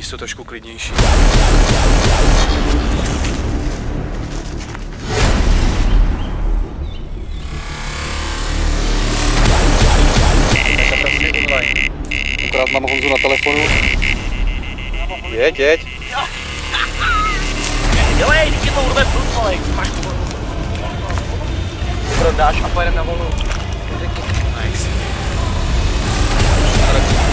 to trošku klidnější. Akorát mám Honzu na telefonu. Jeď. Dělej, díky to urve prut, ale máš tu volnu. Prodáš a pojedem na volnu. Nice.